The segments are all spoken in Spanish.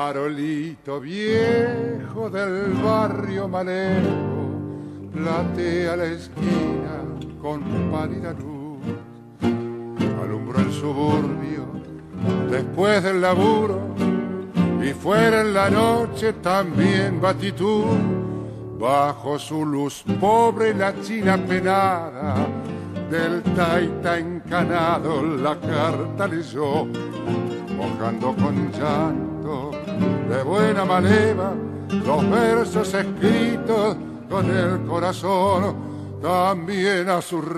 Farolito viejo del barrio Malero, platea la esquina con pálida luz. Alumbró el suburbio después del laburo y fuera en la noche también batitud. Bajo su luz pobre la china penada del taita encanado la carta leyó, mojando con llanto de buena maleva los versos escritos con el corazón. También a sus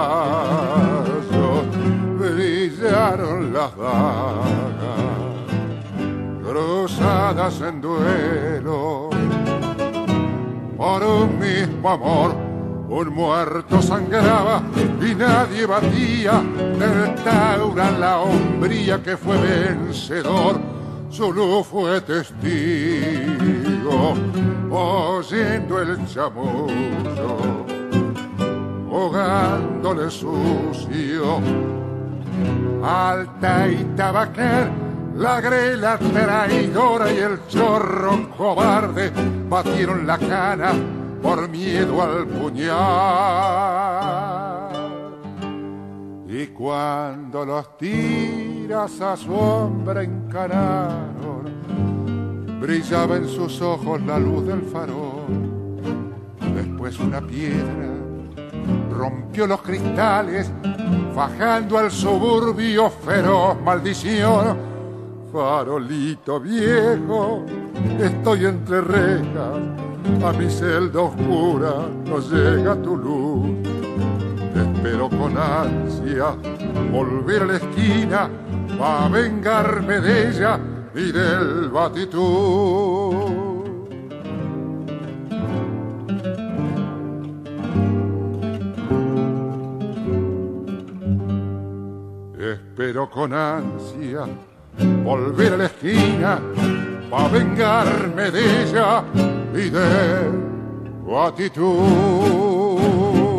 rayos brillaron las dagas cruzadas en duelo por un mismo amor. Un muerto sangraba y nadie batía del Taura la hombría que fue vencedor. Su luz fue testigo, oyendo el chamullo, jugándole sucio al taita Baquer. La grela traidora y el chorro cobarde batieron la cana por miedo al puñal. Y cuando los tiras a su hombre encararon, brillaba en sus ojos la luz del farol. Después una piedra rompió los cristales, fajando al suburbio feroz maldición. Farolito viejo, estoy entre rejas, a mi celda oscura no llega tu luz. Te espero con ansia volver a la esquina pa' vengarme de ella y del batitud. Espero con ansia volver a la esquina pa' vengarme de ella y de tu actitud.